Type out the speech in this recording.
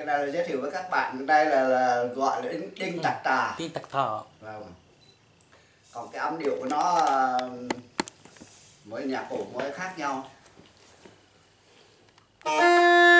cái này là giới thiệu với các bạn, đây là gọi là Đinh Tăk Tar. Đinh Tăk Tar. Vâng. Còn cái âm điệu của nó mỗi nhạc cụ mỗi khác nhau.